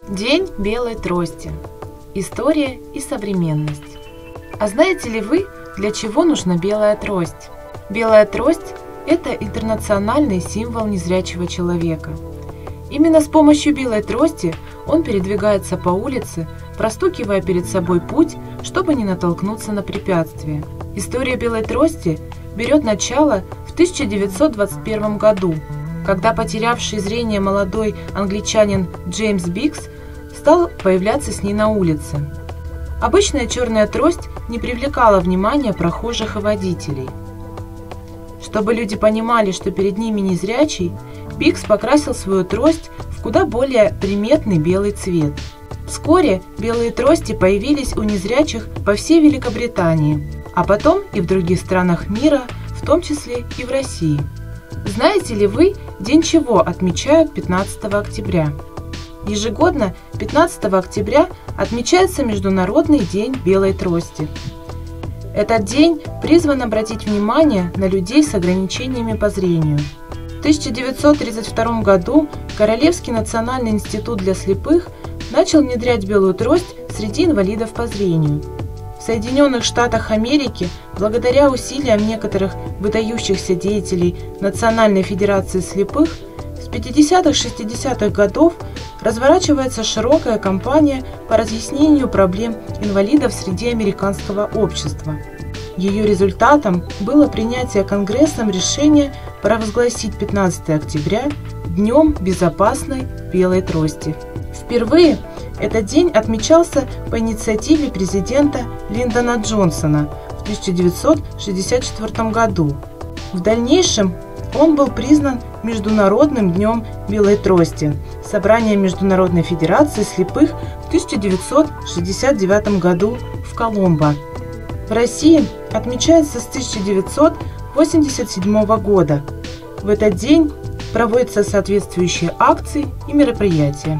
День белой трости. История и современность. А знаете ли вы, для чего нужна белая трость? Белая трость – это интернациональный символ незрячего человека. Именно с помощью белой трости он передвигается по улице, простукивая перед собой путь, чтобы не натолкнуться на препятствия. История белой трости берет начало в 1921 году, когда потерявший зрение молодой англичанин Джеймс Бикс стал появляться с ней на улице. Обычная черная трость не привлекала внимания прохожих и водителей. Чтобы люди понимали, что перед ними незрячий, Бикс покрасил свою трость в куда более приметный белый цвет. Вскоре белые трости появились у незрячих по всей Великобритании, а потом и в других странах мира, в том числе и в России. Знаете ли вы, день чего отмечают 15 октября? Ежегодно 15 октября отмечается Международный день белой трости. Этот день призван обратить внимание на людей с ограничениями по зрению. В 1932 году Королевский национальный институт для слепых начал внедрять белую трость среди инвалидов по зрению. В Соединенных Штатах Америки, благодаря усилиям некоторых выдающихся деятелей Национальной федерации слепых, с 50-60-х годов разворачивается широкая кампания по разъяснению проблем инвалидов среди американского общества. Ее результатом было принятие Конгрессом решения провозгласить 15 октября Днем безопасной белой трости. Впервые этот день отмечался по инициативе президента Линдона Джонсона в 1964 году. В дальнейшем он был признан Международным днем белой трости Собранием Международной федерации слепых в 1969 году в Коломбо. В России отмечается с 1987 года. В этот день проводятся соответствующие акции и мероприятия.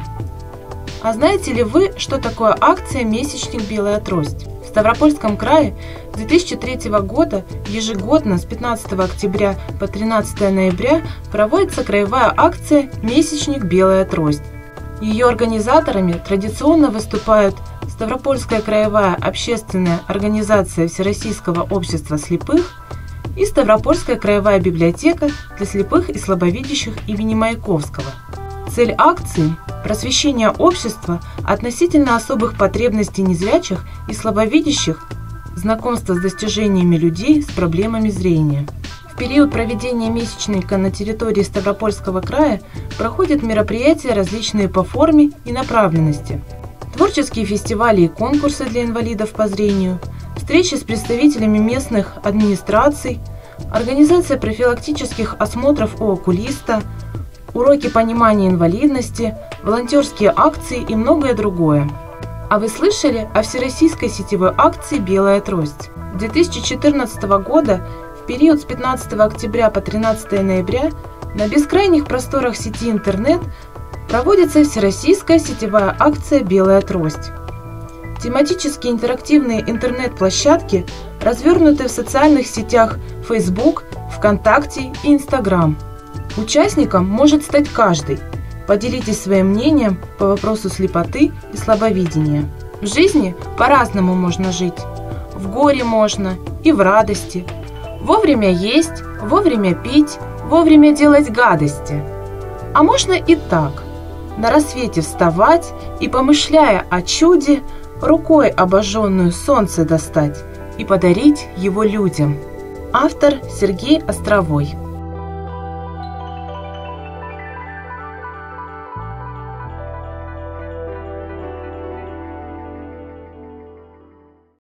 А знаете ли вы, что такое акция «Месячник. Белая трость»? В Ставропольском крае с 2003 года ежегодно с 15 октября по 13 ноября проводится краевая акция «Месячник. Белая трость». Ее организаторами традиционно выступают Ставропольская краевая общественная организация Всероссийского общества слепых и Ставропольская краевая библиотека для слепых и слабовидящих имени Маяковского. Цель акции – просвещение общества относительно особых потребностей незрячих и слабовидящих, знакомство с достижениями людей с проблемами зрения. В период проведения месячника на территории Ставропольского края проходят мероприятия различные по форме и направленности. Творческие фестивали и конкурсы для инвалидов по зрению, встречи с представителями местных администраций, организация профилактических осмотров у окулиста, уроки понимания инвалидности, волонтерские акции и многое другое. А вы слышали о всероссийской сетевой акции «Белая трость»? С 2014 года в период с 15 октября по 13 ноября на бескрайних просторах сети интернет проводится всероссийская сетевая акция «Белая трость». Тематические интерактивные интернет-площадки развернуты в социальных сетях Facebook, ВКонтакте и Instagram. Участником может стать каждый. Поделитесь своим мнением по вопросу слепоты и слабовидения. В жизни по-разному можно жить. В горе можно и в радости. Вовремя есть, вовремя пить, вовремя делать гадости. А можно и так. На рассвете вставать и, помышляя о чуде, рукой обожженную солнце достать и подарить его людям. Автор Сергей Островой.